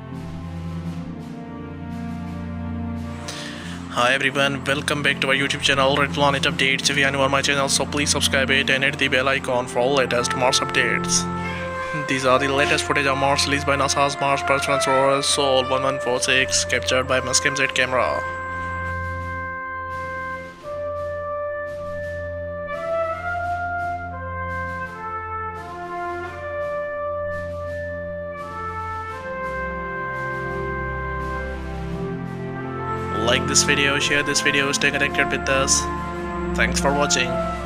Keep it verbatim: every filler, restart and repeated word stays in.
Hi everyone, welcome back to our YouTube channel Red Planet Updates. If you are new on my channel, so please subscribe it and hit the bell icon for all latest Mars updates. These are the latest footage of Mars released by NASA's Mars Perseverance Rover Sol one one four six, captured by Martian camera. Like this video, share this video, stay connected with us. Thanks for watching.